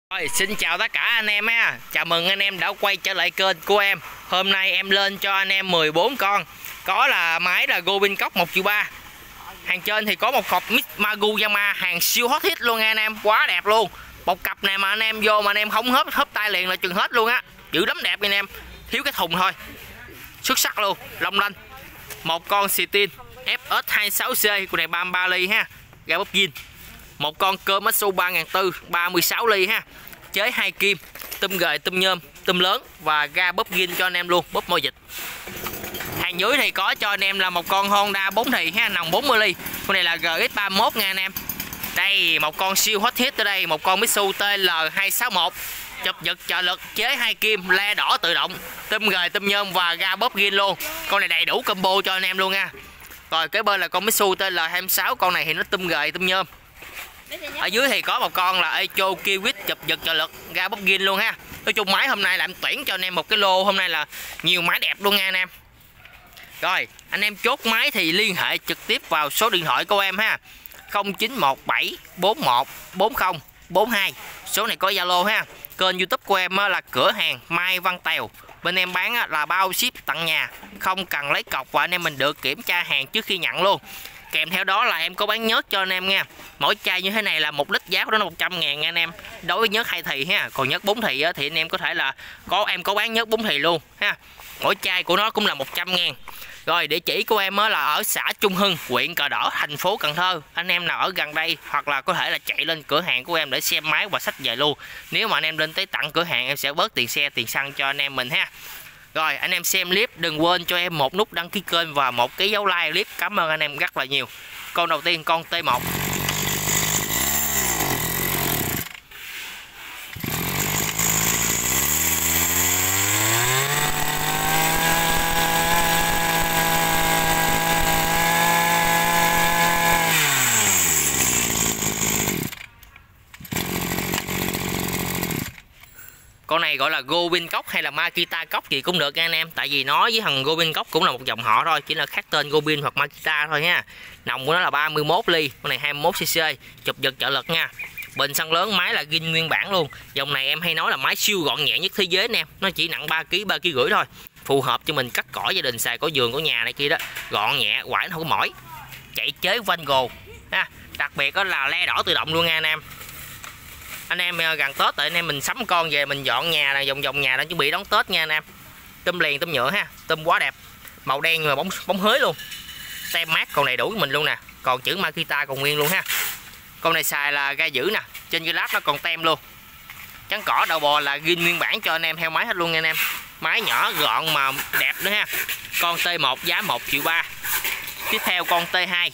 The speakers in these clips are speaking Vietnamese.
Rồi, xin chào tất cả anh em ha. Chào mừng anh em đã quay trở lại kênh của em. Hôm nay em lên cho anh em 14 con. Có là máy là Gobin cốc 1.3 triệu. Hàng trên thì có một cọc Magu Yama, hàng siêu hot hit luôn nha anh em, quá đẹp luôn. Một cặp này mà anh em vô mà anh em không hớp tay liền là chừng hết luôn á. Dữ lắm đẹp anh em, thiếu cái thùng thôi. Xuất sắc luôn, long lanh. Một con Sitin FS26C của này 33 ly ha, ga bóp zin. Một con Komatsu 3400 36 ly ha, chế 2 kim, tum gời, tum nhôm, tum lớn và ga bóp zin cho anh em luôn, bóp môi vịt. Hàng dưới thì có cho anh em là một con Honda 4 thì ha, nòng 40 ly. Con này là GX31 nha anh em. Đây một con siêu hot hit ở đây, một con Mitsu TL261 chụp giật trợ lực, chế 2 kim, le đỏ tự động, tum gời, tum nhôm và ga bóp zin luôn. Con này đầy đủ combo cho anh em luôn nha. Rồi kế bên là con Mitsu TL26, con này thì nó tum gời, tum nhôm. Ở dưới thì có một con là Echo Kiwit chụp giật trợ lực, ga bóp zin luôn ha. Nói chung máy hôm nay là em tuyển cho anh em một cái lô, hôm nay là nhiều máy đẹp luôn nha anh em. Rồi anh em chốt máy thì liên hệ trực tiếp vào số điện thoại của em ha, 0917 41 40 42. Số này có Zalo ha. Kênh YouTube của em là cửa hàng Mai Văn Tèo, bên em bán là bao ship tận nhà, không cần lấy cọc và anh em mình được kiểm tra hàng trước khi nhận luôn. Kèm theo đó là em có bán nhớt cho anh em nha. Mỗi chai như thế này là 1 lít, giá của nó là 100.000 nha anh em. Đối với nhớt 2 thì ha, còn nhớt 4 thì thì anh em có thể là em có bán nhớt 4 thì luôn ha. Mỗi chai của nó cũng là 100.000. Rồi địa chỉ của em là ở xã Trung Hưng, huyện Cờ Đỏ, thành phố Cần Thơ. Anh em nào ở gần đây hoặc là có thể là chạy lên cửa hàng của em để xem máy và xách về luôn. Nếu mà anh em lên tới tận cửa hàng em sẽ bớt tiền xe, tiền xăng cho anh em mình ha. Rồi anh em xem clip đừng quên cho em một nút đăng ký kênh và một cái dấu like clip. Cảm ơn anh em rất là nhiều. Con đầu tiên con T1. Con này gọi là Gobin cốc hay là Makita cốc gì cũng được nha anh em. Tại vì nó với thằng Gobin cốc cũng là một dòng họ thôi, chỉ là khác tên Gobin hoặc Makita thôi ha. Nòng của nó là 31 ly, con này 21cc, chụp giật trợ lực nha. Bình xăng lớn, máy là zin nguyên bản luôn. Dòng này em hay nói là máy siêu gọn nhẹ nhất thế giới anh em. Nó chỉ nặng 3 kg, 3 kg rưỡi thôi. Phù hợp cho mình cắt cỏ gia đình xài, có vườn có nhà này kia đó. Gọn nhẹ, quải nó không có mỏi. Chạy chế Vango ha. Đặc biệt đó là le đỏ tự động luôn nha anh em. Anh em gần Tết tại anh em mình sắm con về mình dọn nhà là vòng nhà đã chuẩn bị đón Tết nha anh em. Tôm liền, tôm nhựa ha, tôm quá đẹp, màu đen mà bóng hới luôn, tem mát còn đầy đủ với mình luôn nè, còn chữ Makita còn nguyên luôn ha. Con này xài là ga giữ nè, trên cái láp nó còn tem luôn. Trắng cỏ đầu bò là zin nguyên bản cho anh em theo máy hết luôn nha anh em. Máy nhỏ gọn mà đẹp nữa ha. Con T1 giá 1.3 triệu. Tiếp theo con T2.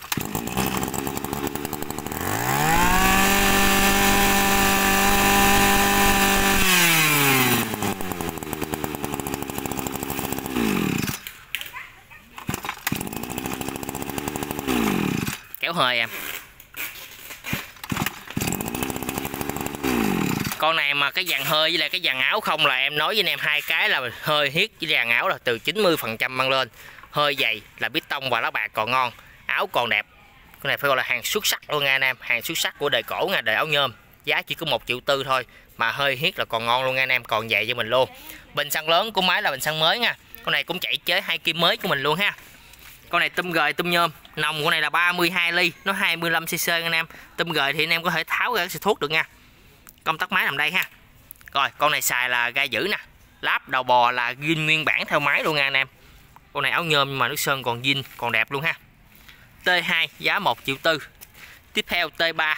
Kéo hơi em. Con này mà cái dàn hơi với lại cái dàn áo không là em nói với anh em hai cái là hơi hiết với dàn áo là từ 90% mang lên. Hơi dày là bít tông và lá bạc còn ngon, áo còn đẹp. Con này phải gọi là hàng xuất sắc luôn nha anh em, hàng xuất sắc của đời cổ nha, đời áo nhôm. Giá chỉ có 1.4 triệu thôi mà hơi hiết là còn ngon luôn nha anh em, còn dày cho mình luôn. Bình xăng lớn của máy là bình xăng mới nha. Con này cũng chạy chế 2 kim mới của mình luôn ha. Con này tum gời, tum nhôm. Nòng của này là 32 ly, nó 25cc anh em. Tum gời thì anh em có thể tháo ra xịt thuốc được nha. Công tắc máy nằm đây ha. Rồi con này xài là ga giữ nè, láp đầu bò là zin nguyên bản theo máy luôn nha anh em. Con này áo nhôm nhưng mà nước sơn còn zin, còn đẹp luôn ha. T2 giá 1.4 triệu. Tiếp theo T3.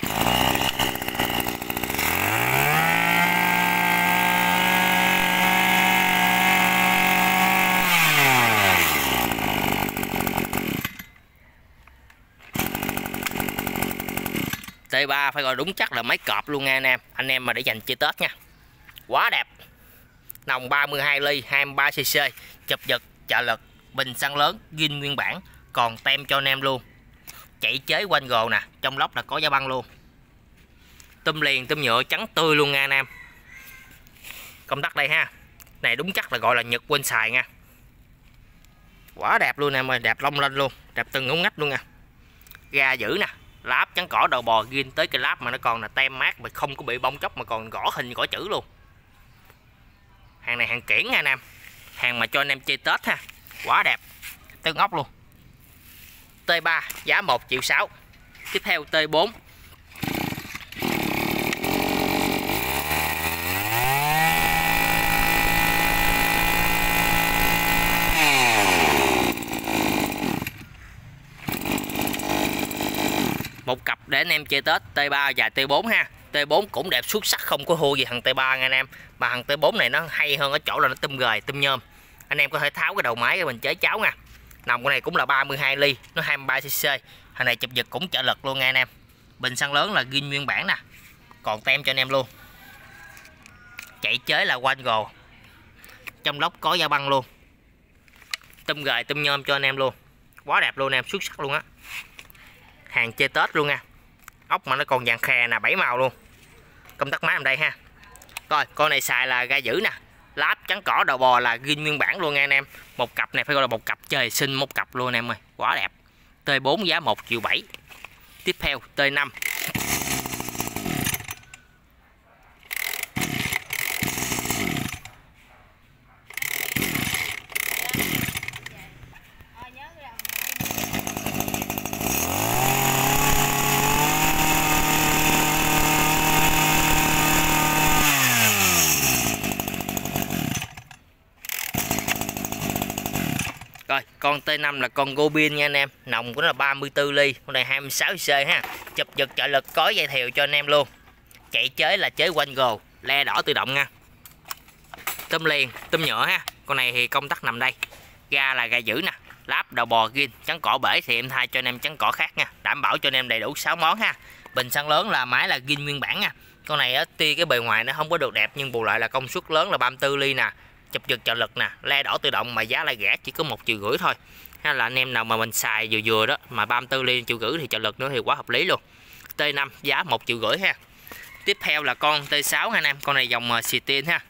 T3 phải gọi đúng chắc là máy cọp luôn nha anh em. Anh em mà để dành chơi Tết nha. Quá đẹp. Nòng 32 ly, 23cc, chụp giật trợ lực, bình xăng lớn, zin nguyên bản, còn tem cho anh em luôn. Chạy chế quanh gồ nè, trong lốc là có giá băng luôn. Tôm liền, tôm nhựa trắng tươi luôn nha anh em. Công tắc đây ha. Này đúng chắc là gọi là Nhật quên xài nha. Quá đẹp luôn em ơi, đẹp long lanh luôn, đẹp từng ngóc ngách luôn nha. Ga giữ nè, láp trắng cỏ đầu bò ghim tới cái láp mà nó còn là tem mát mà không có bị bong chóc mà còn gõ hình gõ chữ luôn. Hàng này hàng kiển nha anh em, hàng mà cho anh em chơi Tết ha, quá đẹp, tân ốc luôn. T3 giá 1,6 triệu. Tiếp theo T4. Một cặp để anh em chơi Tết, T3 và T4 ha. T4 cũng đẹp xuất sắc, không có thua gì thằng T3 nha anh em. Mà thằng T4 này nó hay hơn ở chỗ là nó tum gời, tum nhôm. Anh em có thể tháo cái đầu máy cái mình chế cháo nha. Nòng cái này cũng là 32 ly, nó 23cc. Thằng này chụp giật cũng trợ lực luôn nha anh em. Bình xăng lớn là zin nguyên bản nè. Còn tem cho anh em luôn. Chạy chế là Wango. Trong lốc có da băng luôn. Tum gời, tum nhôm cho anh em luôn. Quá đẹp luôn anh em, xuất sắc luôn á. Hàng chơi Tết luôn nha. Ốc mà nó còn vàng khè nè, 7 màu luôn. Công tắc máy ở đây ha. Rồi, con này xài là ga dữ nè. Láp trắng cỏ đầu bò là zin nguyên bản luôn nha anh em. Một cặp này phải gọi là một cặp trời sinh một cặp luôn anh em ơi, quá đẹp. T4 giá 1,7 triệu. Tiếp theo T5. Rồi, con T5 là con Gobin nha anh em. Nòng của nó là 34 ly, con này 26cc ha. Chụp giật trợ lực có dây thèo cho anh em luôn. Chạy chế là chế Wango, le đỏ tự động nha. Tôm liền, tôm nhựa ha. Con này thì công tắc nằm đây. Ga là ga dữ nè. Láp đầu bò gin, trắng cỏ bể thì em thay cho anh em trắng cỏ khác nha. Đảm bảo cho anh em đầy đủ 6 món ha. Bình xăng lớn là máy là gin nguyên bản nha. Con này á, tuy cái bề ngoài nó không có được đẹp nhưng bù lại là công suất lớn là 34 ly nè. Chụp giật trợ lực nè, le đỏ tự động mà giá lại rẻ chỉ có 1,5 triệu thôi. Hay là anh em nào mà mình xài vừa vừa đó mà 34 ly 1,5 triệu thì trợ lực nữa thì quá hợp lý luôn. T5 giá 1,5 triệu ha. Tiếp theo là con T6 ha anh em, con này dòng Stin ha.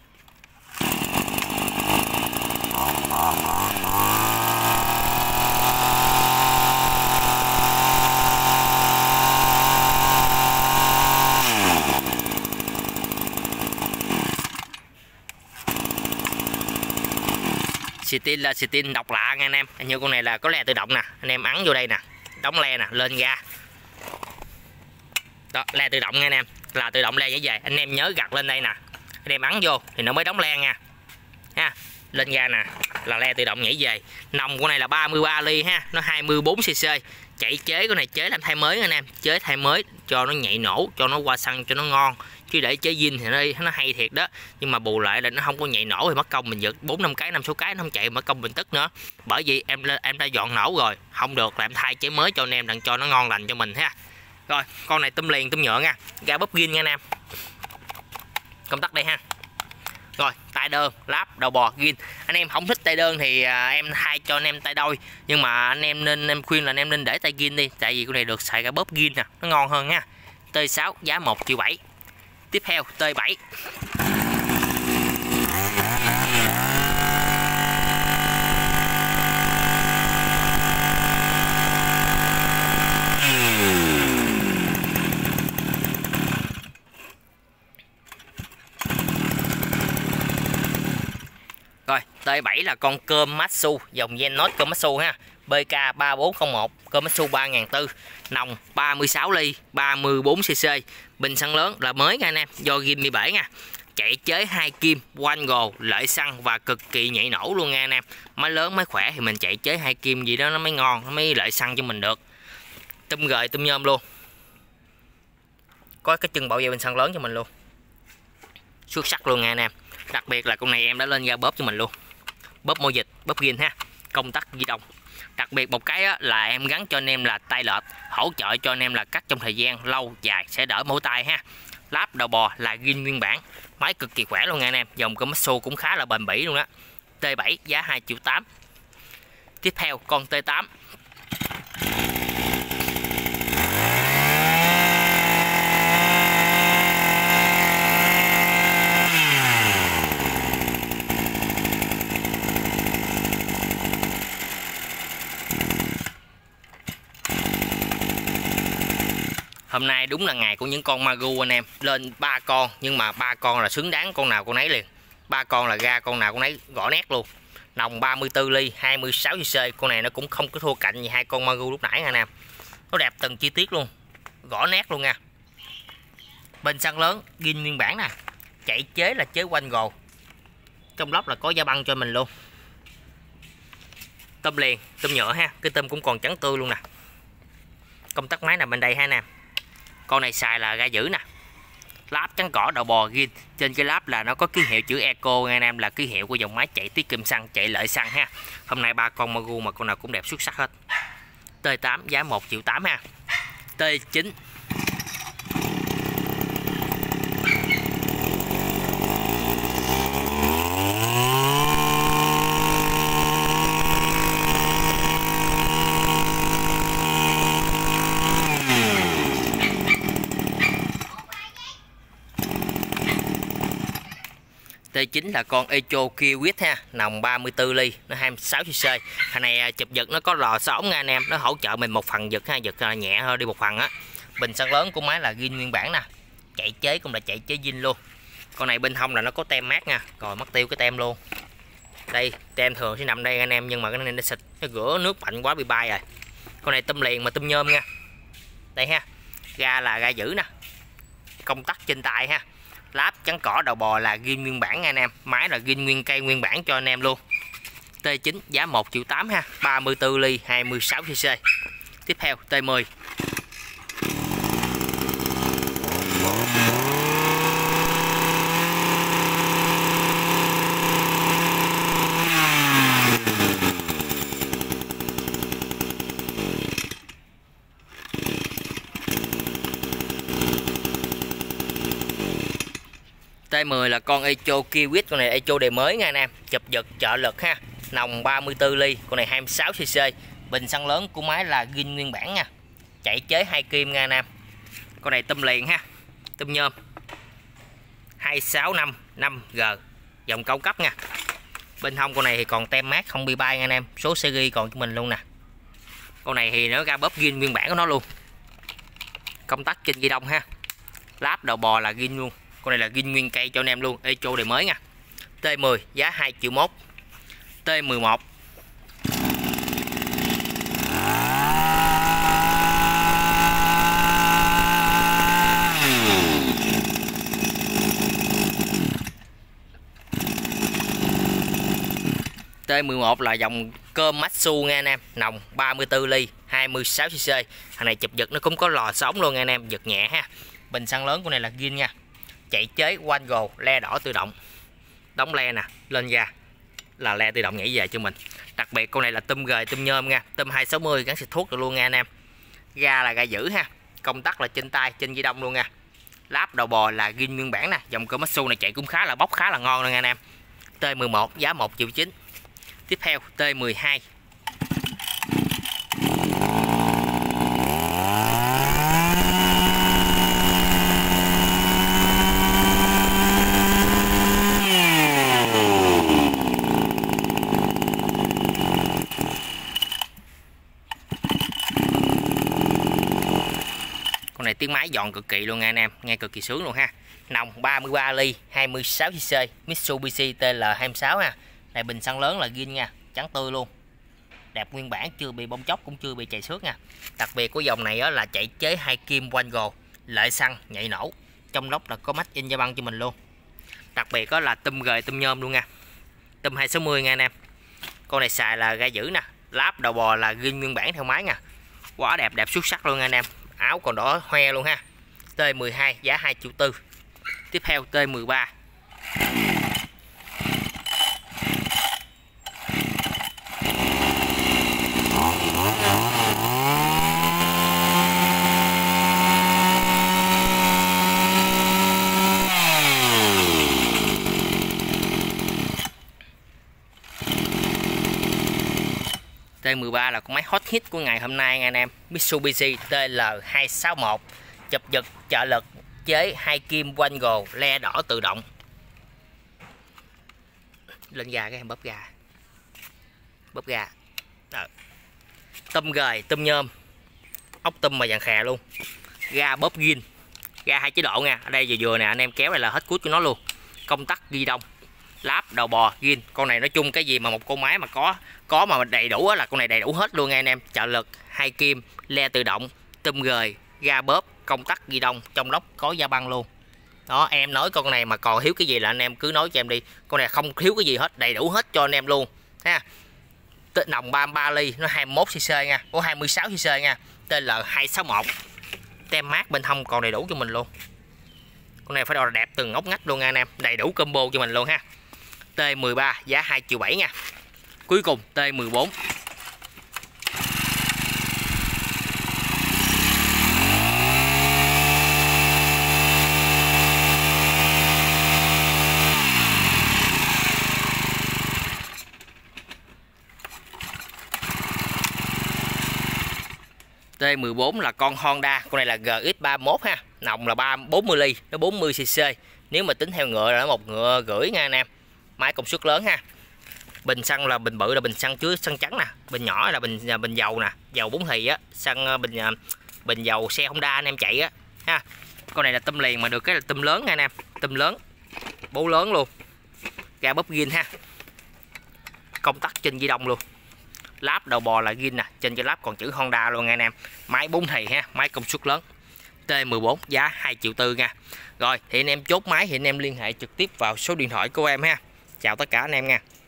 Stin là Stin độc lạ nha anh em. Như con này là có le tự động nè, anh em ấn vô đây nè, đóng le nè, lên ga. Đó, le tự động nha anh em, là tự động le như vậy. Anh em nhớ gặt lên đây nè, anh em ấn vô thì nó mới đóng le nha. Ha, lên ga nè, là le tự động nhảy về. Nòng của này là 33 ly ha, nó 24cc. Chạy chế con này chế làm thay mới anh em, chế thay mới cho nó nhạy nổ, cho nó qua xăng cho nó ngon. Chứ để chế zin thì nó hay thiệt đó, nhưng mà bù lại là nó không có nhạy nổ thì mất công mình giật 4-5 cái 5-6 cái nó không chạy, mất công mình tức nữa. Bởi vì em đã dọn nổ rồi, không được là em thay chế mới cho anh em đặng cho nó ngon lành cho mình ha. Rồi, con này tôm liền tôm nhựa nha, ga bóp gin nha anh em. Công tắc đây ha. Rồi, tay đơn, láp, đầu bò, gin. Anh em không thích tay đơn thì em thay cho anh em tay đôi. Nhưng mà anh em em khuyên là anh em nên để tay gin đi. Tại vì con này được xài cả bóp gin nè, nó ngon hơn nha. T6 giá 1,7 triệu. Tiếp theo T7. Rồi, T7 là con Komatsu, dòng Genos Komatsu ha. BK 3401, Komatsu 3400, nòng 36 ly, 34cc. Bình xăng lớn là mới nha anh em, do ghim bị bể nha. Chạy chế 2 kim, Wango, lợi xăng và cực kỳ nhạy nổ luôn nha anh em. Máy lớn máy khỏe thì mình chạy chế 2 kim gì đó nó mới ngon, nó mới lợi xăng cho mình được. Tôm gời, tôm nhôm luôn. Có cái chân bảo vệ bình xăng lớn cho mình luôn. Xuất sắc luôn nha anh em. Đặc biệt là con này em đã lên ra bóp cho mình luôn. Bóp mô dịch, bóp gin ha. Công tắc di động. Đặc biệt một cái là em gắn cho anh em là tay lợp, hỗ trợ cho anh em là cắt trong thời gian lâu dài sẽ đỡ mỏi tay ha. Láp đầu bò là gin nguyên bản, máy cực kỳ khỏe luôn nha anh em. Dòng Komatsu cũng khá là bền bỉ luôn đó. T7 giá 2,8 triệu. Tiếp theo con T8. Hôm nay đúng là ngày của những con Magoo anh em. Lên 3 con nhưng mà 3 con là xứng đáng con nào con nấy liền. 3 con là ra con nào con nấy gõ nét luôn. Nòng 34 ly 26cc. Con này nó cũng không có thua cạnh gì hai con Magoo lúc nãy anh em. Nó đẹp từng chi tiết luôn, gõ nét luôn nha. Bình xăng lớn zin nguyên bản nè, chạy chế là chế quanh gồ, trong lốc là có da băng cho mình luôn. Tôm liền, tôm nhựa ha, cái tôm cũng còn trắng tươi luôn nè. Công tắc máy nằm bên đây ha nè. Con này xài là ga dữ nè. Láp trắng cỏ đầu bò zin, trên cái láp là nó có ký hiệu chữ Eco nha anh em, là ký hiệu của dòng máy chạy tiết kiệm xăng, chạy lợi xăng ha. Hôm nay 3 con Magoo mà con nào cũng đẹp xuất sắc hết. T8 giá 1,8 triệu ha. T9 T9 là con Echo Kiwit ha, nòng 34 ly, nó 26cc. Thằng này chụp giật nó có lò xo ống nha anh em, nó hỗ trợ mình một phần giật ha, giật nhẹ hơn đi một phần á. Bình xăng lớn của máy là zin nguyên bản nè, chạy chế cũng là chạy chế zin luôn. Con này bên hông là nó có tem mát nha, rồi mất tiêu cái tem luôn. Đây tem thường sẽ nằm đây anh em, nhưng mà cái này nó xịt, nó rửa nước mạnh quá bị bay rồi. Con này tôm liền mà tôm nhôm nha. Đây ha, ga là ga dữ nè, công tắc trên tay ha. Láp trắng cỏ đầu bò là zin nguyên bản nha anh em, máy là zin nguyên cây nguyên bản cho anh em luôn. T9 giá 1,8 triệu ha, 34 ly 26cc. Tiếp theo T10 T10 là con Echo Kiwit, con này Echo đề mới nha anh em, chụp giật trợ lực ha, nòng 34 ly, con này 26cc. Bình xăng lớn của máy là zin nguyên bản nha, chạy chế 2 kim nha anh em. Con này tôm liền ha, tôm nhôm 2655G, dòng cao cấp nha. Bên hông con này thì còn tem mát không bị bay nha anh em, số series còn cho mình luôn nè. Con này thì nó ra bóp zin nguyên bản của nó luôn, công tắc trên ghi đông ha. Láp đầu bò là zin luôn, con này là zin nguyên cây cho anh em luôn, Echo đời mới nha. T10 giá 2,1 triệu. T11 T11 là dòng cơm Matsu nha anh em, nòng 34 ly 26cc. Thằng này chụp giật nó cũng có lò sống luôn nha anh em, giật nhẹ ha. Bình xăng lớn của này là zin nha, chạy chế quanh gồ, le đỏ tự động, đóng le nè, lên ra là le tự động nhảy về cho mình. Đặc biệt con này là tôm gời tôm nhôm nha, tôm 260 gắn xịt thuốc được luôn nha anh em. Ga là ga dữ ha, công tắc là trên tay trên ghi đông luôn nha. Láp đầu bò là zin nguyên bản nè, dòng Komatsu này chạy cũng khá là bóc, khá là ngon luôn nha anh em. T11 giá 1,9 triệu. Tiếp theo T12 con này tiếng máy giòn cực kỳ luôn nha anh em, nghe cực kỳ sướng luôn ha. Nòng 33 ly 26cc, Mitsubishi TL26 ha. Này bình xăng lớn là zin nha, trắng tươi luôn, đẹp nguyên bản, chưa bị bong chóc cũng chưa bị chày xước nha. Đặc biệt của dòng này là chạy chế 2 kim quanh gồ, lợi xăng nhạy nổ, trong lốc là có mắt in da băng cho mình luôn. Đặc biệt là tôm gời tôm nhôm luôn nha, tôm 260 nha anh em. Con này xài là ga dữ nè, láp đầu bò là zin nguyên bản theo máy nha, quá đẹp, đẹp xuất sắc luôn nha anh em. Áo còn đỏ hoe luôn ha. T12 giá 2,4 triệu. Tiếp theo T13 T13 là con máy hot hit của ngày hôm nay nha anh em, Mitsubishi TL261, chụp giật trợ lực, chế 2 kim quanh gồ, le đỏ tự động. Lên ga cái em bóp ga. Tôm gời tôm nhôm, ốc tôm mà vàng khè luôn, ga bóp zin, ga 2 chế độ nha. Ở đây vừa nè anh em kéo này là hết cút của nó luôn. Công tắc ghi đông, láp đầu bò zin. Con này nói chung cái gì mà một con máy mà có mà đầy đủ là con này đầy đủ hết luôn nha anh em. Trợ lực, 2 kim, le tự động, tùm gời, ga bóp, công tắc ghi đông, trong lốc có da băng luôn. Đó, em nói con này mà còn thiếu cái gì là anh em cứ nói cho em đi. Con này không thiếu cái gì hết, đầy đủ hết cho anh em luôn ha. Nòng 33 ly, nó 21cc nha, 26cc nha. TL261. Tem mát bên hông còn đầy đủ cho mình luôn. Con này phải đồ là đẹp từng ngóc ngách luôn nha anh em, đầy đủ combo cho mình luôn ha. T13 giá 2,7 triệu nha. Cuối cùng T14. T14 là con Honda, con này là GX31 ha, nòng là 40 ly, nó 40cc. Nếu mà tính theo ngựa là nó 1,5 ngựa nha anh em. Máy công suất lớn ha. Bình xăng là bình bự là bình xăng chứa xăng trắng nè, bình nhỏ là bình dầu nè, dầu 4 thì á, xăng bình dầu xe Honda anh em chạy á ha. Con này là tâm liền mà được cái là tâm lớn nha anh em, tâm lớn, bố lớn luôn. Ga bóp zin ha. Công tắc trên di động luôn. Láp đầu bò là zin nè, trên cái láp còn chữ Honda luôn nha anh em. Máy 4 thì ha, máy công suất lớn. T14 giá 2,4 triệu nha. Rồi thì anh em chốt máy thì anh em liên hệ trực tiếp vào số điện thoại của em ha. Chào tất cả anh em nha.